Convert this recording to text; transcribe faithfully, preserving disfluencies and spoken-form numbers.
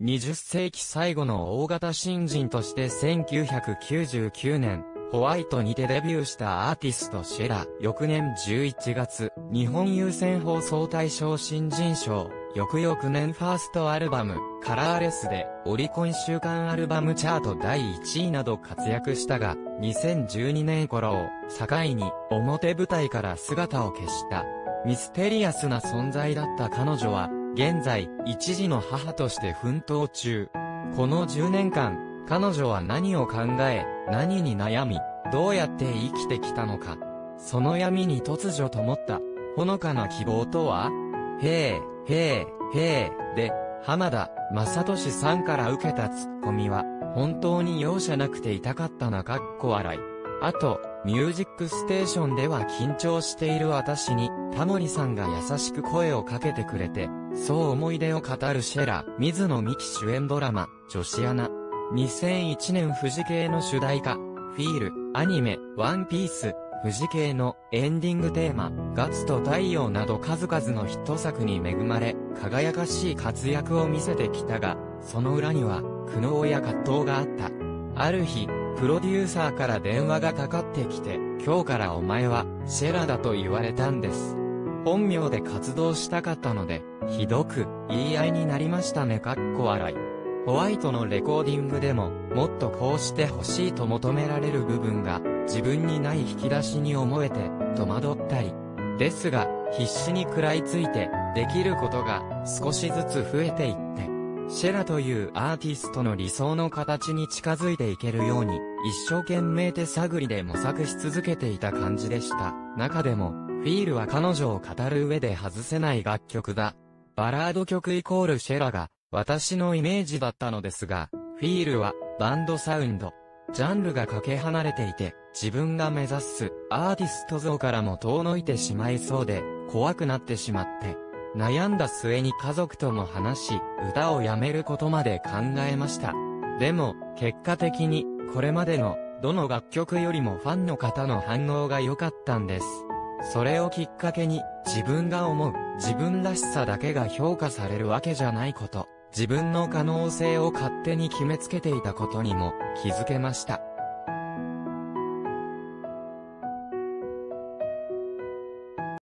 にじゅっせいき最後の大型新人としてせんきゅうひゃくきゅうじゅうきゅうねん、ホワイトにてデビューしたアーティストシェラ。翌年じゅういちがつ、日本有線放送大賞新人賞。翌々年ファーストアルバム、カラーレスで、オリコン週間アルバムチャートだいいちいなど活躍したが、にせんじゅうにねん頃を境に、表舞台から姿を消した。ミステリアスな存在だった彼女は、現在、一児の母として奮闘中。このじゅうねんかん、彼女は何を考え、何に悩み、どうやって生きてきたのか。その闇に突如灯った、ほのかな希望とは？へえ、へえ、へえ、で、浜田雅俊さんから受けたツッコミは、本当に容赦なくて痛かったなかっこ笑い。あと、ミュージックステーションでは緊張している私に、タモリさんが優しく声をかけてくれて、そう思い出を語るシェラ、水野美紀主演ドラマ、女子アナ。にせんいちねん富士系の主題歌、フィール、アニメ、ワンピース、富士系のエンディングテーマ、ガツと太陽など数々のヒット作に恵まれ、輝かしい活躍を見せてきたが、その裏には、苦悩や葛藤があった。ある日、プロデューサーから電話がかかってきて、今日からお前は、シェラだと言われたんです。本名で活動したかったので、ひどく、言い合いになりましたねかっこ笑い。ホワイトのレコーディングでも、もっとこうしてほしいと求められる部分が、自分にない引き出しに思えて、戸惑ったり。ですが、必死に食らいついて、できることが、少しずつ増えていって、シェラというアーティストの理想の形に近づいていけるように、一生懸命手探りで模索し続けていた感じでした。中でも、フィールは彼女を語る上で外せない楽曲だ。バラード曲イコールシェラが、私のイメージだったのですが、フィールは、バンドサウンド。ジャンルがかけ離れていて、自分が目指すアーティスト像からも遠のいてしまいそうで、怖くなってしまって、悩んだ末に家族とも話し、歌をやめることまで考えました。でも、結果的に、これまでの、どの楽曲よりもファンの方の反応が良かったんです。それをきっかけに、自分が思う、自分らしさだけが評価されるわけじゃないこと、自分の可能性を勝手に決めつけていたことにも気づけました。